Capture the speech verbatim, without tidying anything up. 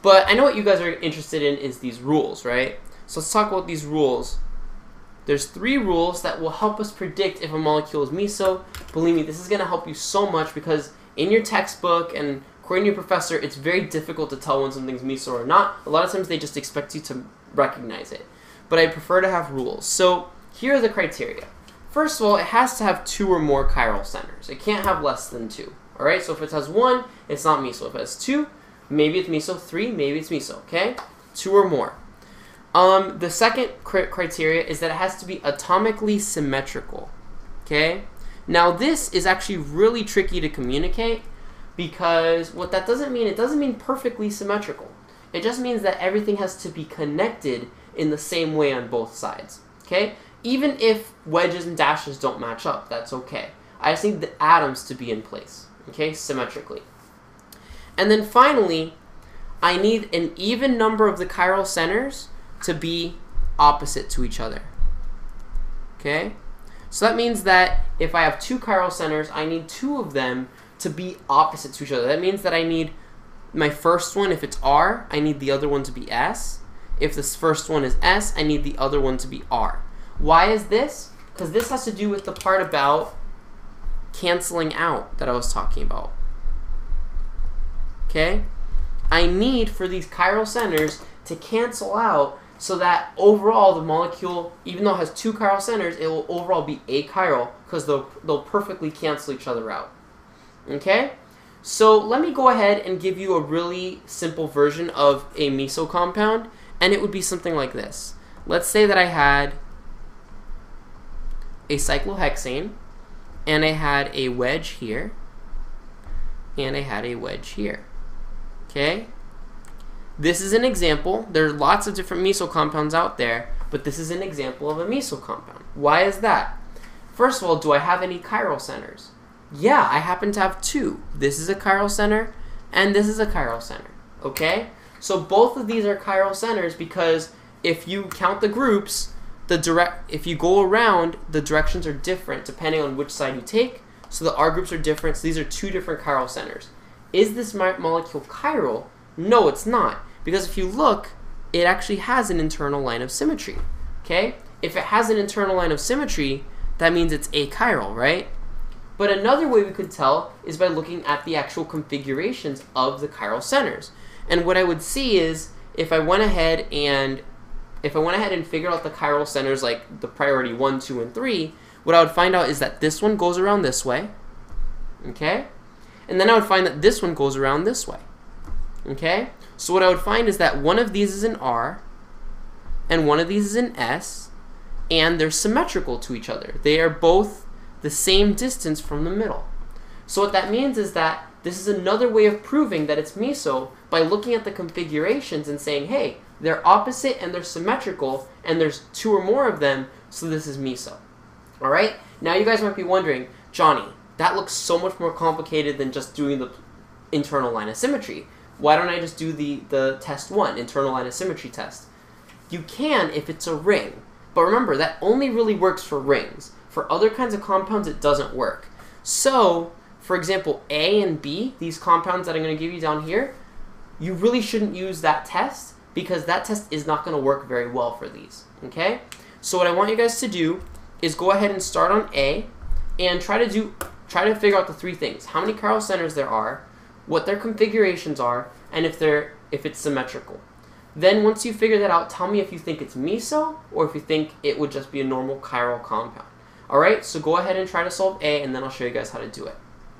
But I know what you guys are interested in is these rules, right? So let's talk about these rules. There's three rules that will help us predict if a molecule is meso. Believe me, this is going to help you so much because in your textbook and according to your professor, it's very difficult to tell when something's meso or not. A lot of times they just expect you to recognize it. But I prefer to have rules. So here are the criteria. First of all, it has to have two or more chiral centers. It can't have less than two. All right, so if it has one, it's not meso. If it has two, maybe it's meso. Three, maybe it's meso, okay? Two or more. Um, the second cr criteria is that it has to be atomically symmetrical, okay? Now this is actually really tricky to communicate because what that doesn't mean, it doesn't mean perfectly symmetrical. It just means that everything has to be connected in the same way on both sides, okay? Even if wedges and dashes don't match up, that's okay. I just need the atoms to be in place, okay, symmetrically. And then finally, I need an even number of the chiral centers to be opposite to each other, okay? So that means that if I have two chiral centers, I need two of them to be opposite to each other. That means that I need my first one, if it's R, I need the other one to be S. If this first one is S, I need the other one to be R. Why is this? Because this has to do with the part about canceling out that I was talking about. Okay? I need for these chiral centers to cancel out so that overall the molecule, even though it has two chiral centers, it will overall be achiral because they'll, they'll perfectly cancel each other out. Okay? So let me go ahead and give you a really simple version of a meso compound, and it would be something like this. Let's say that I had a cyclohexane, and I had a wedge here, and I had a wedge here. Okay? This is an example. There are lots of different meso compounds out there, but this is an example of a meso compound. Why is that? First of all, do I have any chiral centers? Yeah, I happen to have two. This is a chiral center, and this is a chiral center. Okay? So both of these are chiral centers because if you count the groups, the direct if you go around, the directions are different depending on which side you take. So the R groups are different. So these are two different chiral centers. Is this molecule chiral? No, it's not. Because if you look, it actually has an internal line of symmetry. Okay? If it has an internal line of symmetry, that means it's achiral, right? But another way we could tell is by looking at the actual configurations of the chiral centers. And what I would see is if I went ahead and if I went ahead and figured out the chiral centers like the priority one, two, and three, what I would find out is that this one goes around this way. Okay? And then I would find that this one goes around this way. Okay? So what I would find is that one of these is an R, and one of these is an S, and they're symmetrical to each other. They are both the same distance from the middle. So what that means is that this is another way of proving that it's meso by looking at the configurations and saying, hey, they're opposite and they're symmetrical, and there's two or more of them, so this is meso. All right? Now you guys might be wondering, Johnny, that looks so much more complicated than just doing the internal line of symmetry. Why don't I just do the, the test one, internal line of symmetry test? You can if it's a ring. But remember, that only really works for rings. For other kinds of compounds, it doesn't work. So, for example, A and B, these compounds that I'm going to give you down here, you really shouldn't use that test because that test is not going to work very well for these. Okay? So what I want you guys to do is go ahead and start on A and try to do try to figure out the three things. How many chiral centers there are, what their configurations are, and if they're if it's symmetrical. Then once you figure that out, tell me if you think it's meso or if you think it would just be a normal chiral compound. Alright, so go ahead and try to solve A, and then I'll show you guys how to do it.